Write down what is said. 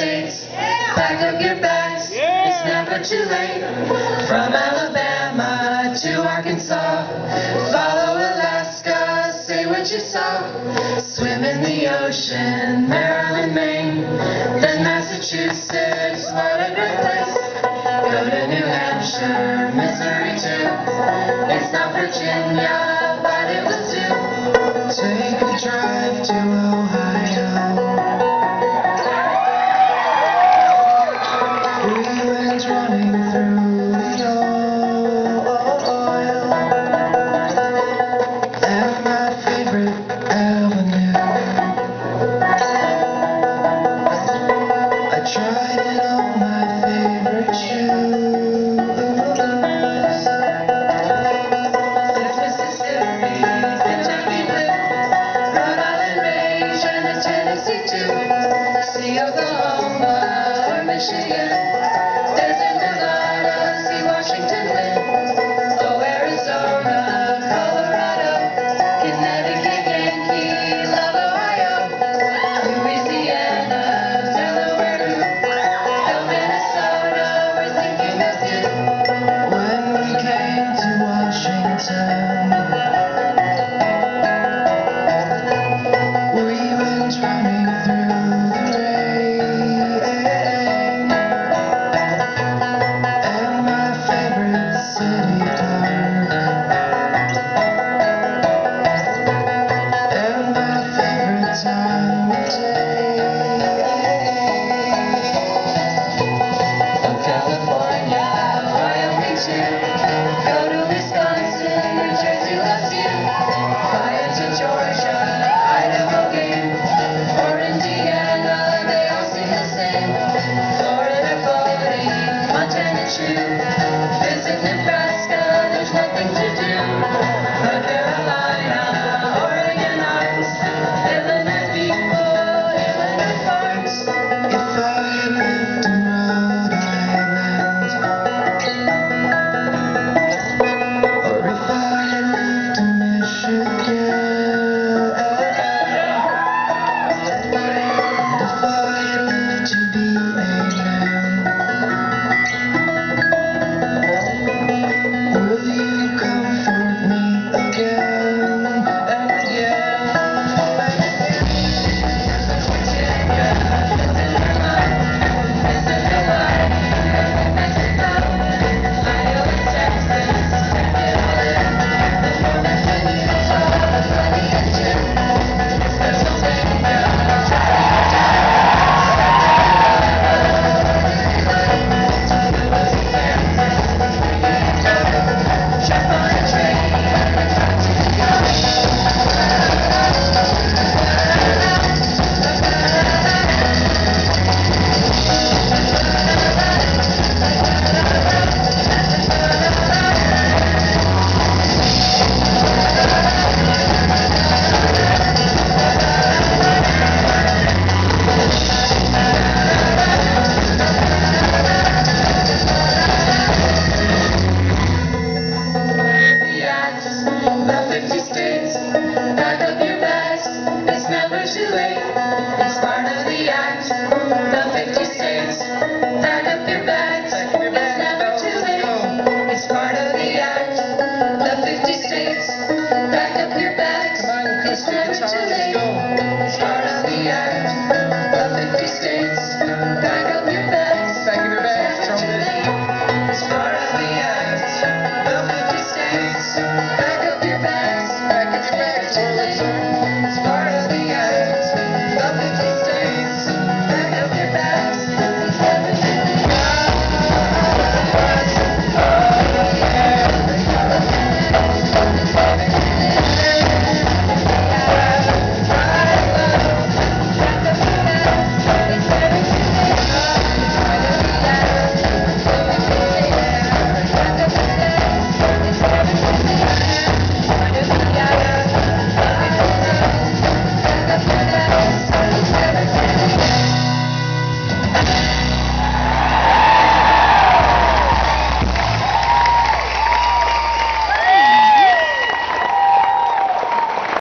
States. Pack up your bags, it's never too late. From Alabama to Arkansas, follow Alaska, say what you saw. Swim in the ocean, Maryland, Maine, then Massachusetts, what a great place. Go to New Hampshire, Missouri too. It's not Virginia, but it was too. Take a drive to Ohio. Freelands running through the oil. And my favorite avenue. I tried it on my favorite shoes. There's Mississippi, Kentucky Blue, Rhode Island Rage, and the Tennessee too. See Oklahoma or Michigan.